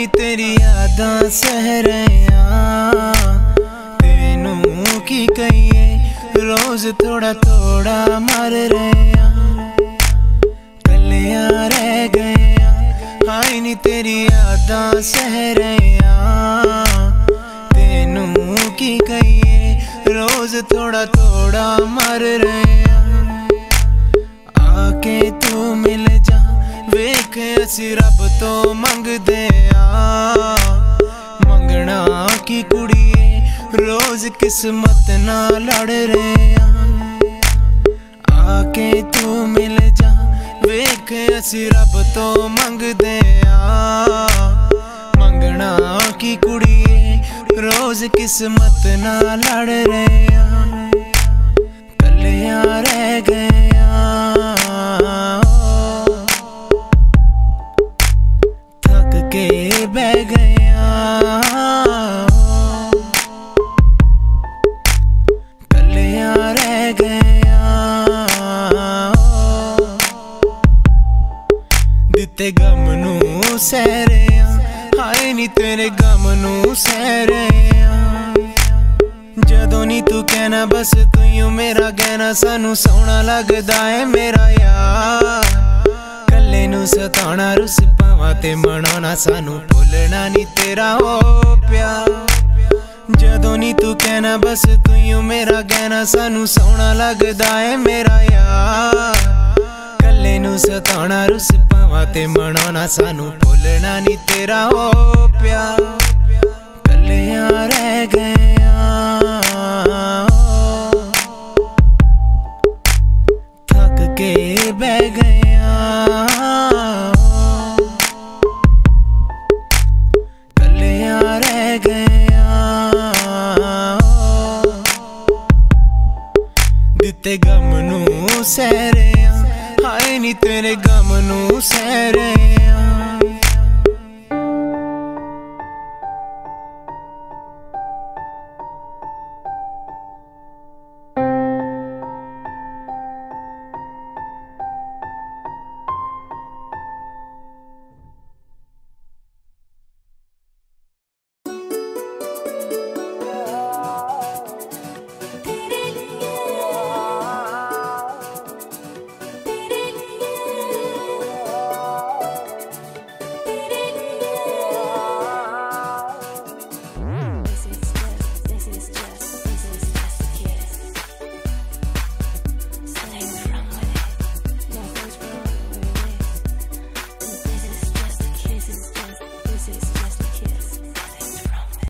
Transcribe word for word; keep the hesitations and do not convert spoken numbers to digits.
नी तेरी यादां सह रहा तेनू की कहिए रोज थोड़ा थोड़ा मर रहे कलिया रह गए हाय नी तेरी यादां सह रहा तेनू की कहिए रोज थोड़ा थोड़ा मर रहे आके तू मिल जा वेख असी रब तो मंगदे आ मंगना की कुड़िए रोज किस्मत ना लड़ रहे आके तू मिल जा वेख असी रब तो मंगदे आ मंगना की कुड़िए रोज किस्मत ना लड़ रहे कलिया रह गए के बह गया कलिया रह गया दिते गम नू सह रहा हाय नी तेरे गम नू सह रहा जदों नी तू कहना बस तू यूं मेरा कहना सानू सोहना लगदा है मेरा यार कल्ले नू सताना रुस ते मनाना सानू भुलना नी तेरा हो प्यार जदों नी तू कहना बस तू यूं मेरा कहना सानू सोहना लगदा है मेरा यार कल्ले नू सताना रुस पावां ते मनाना सानू भुलना नी तेरा हो प्यार कलिया रह गया थक के बह गया दिते गम नू सह रहा हाय नी तेरे गम नू सह रहा